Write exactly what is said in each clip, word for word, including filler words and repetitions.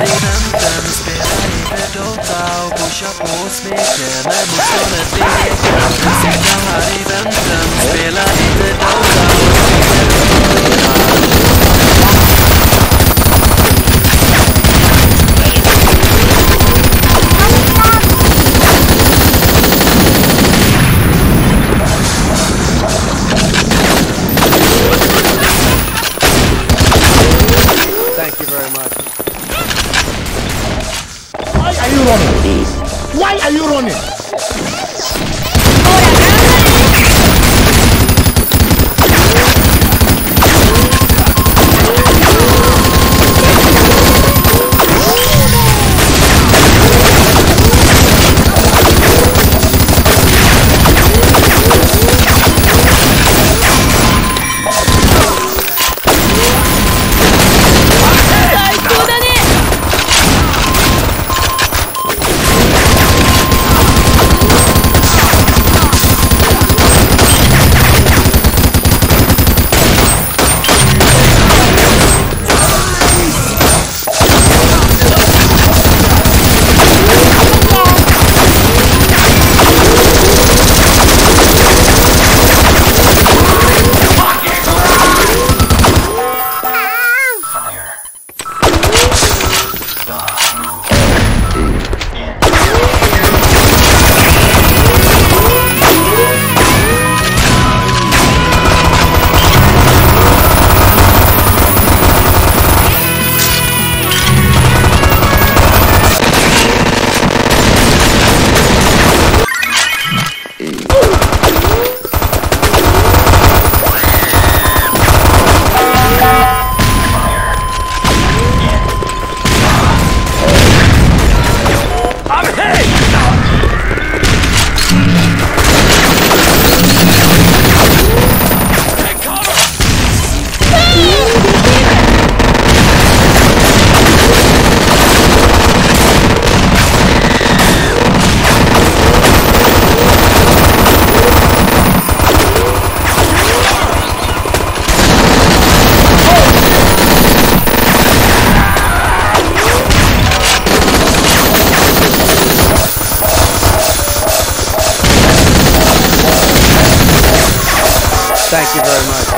i väntan, spelar i Dota och pushar på smeken. När motståndet blir leken, sitter här i väntan, spelar lite Dota och Thank you very much. Why are you running? Why are you running? Thank you very much.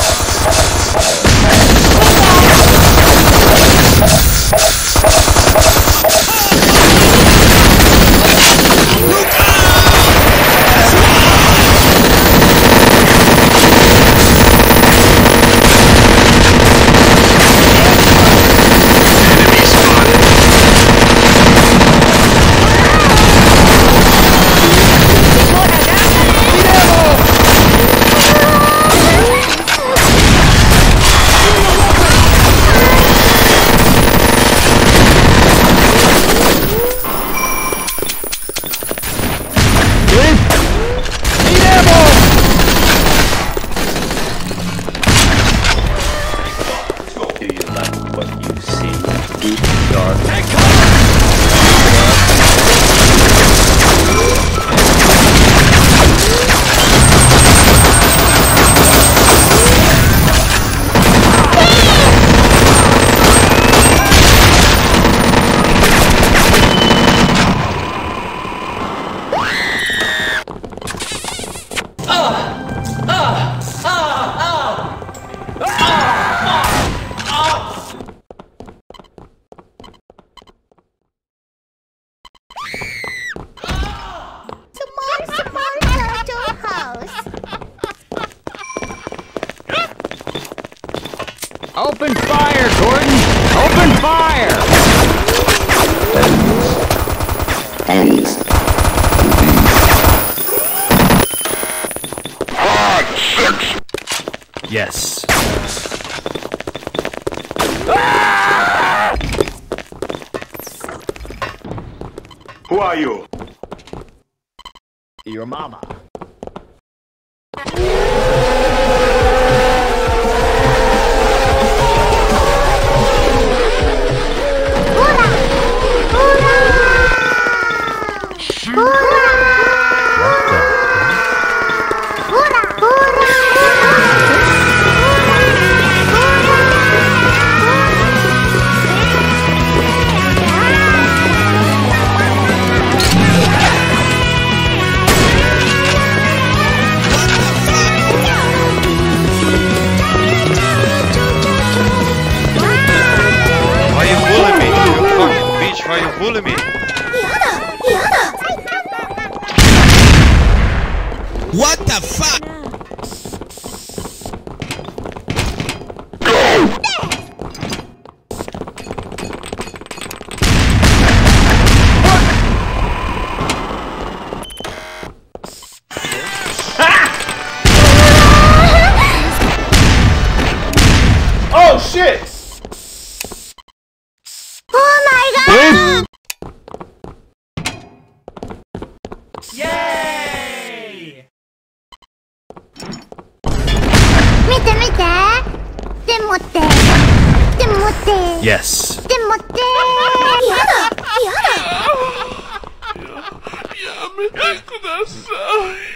Open fire, Gordon! Open fire! Thanks. Five, six. Yes. Ah! Who are you? Your mama. Yeah. to me. What the fuck? Oh shit! Oh my god! Yay! 見て見てでもってでもって Yes. でもってやだやだやめてください。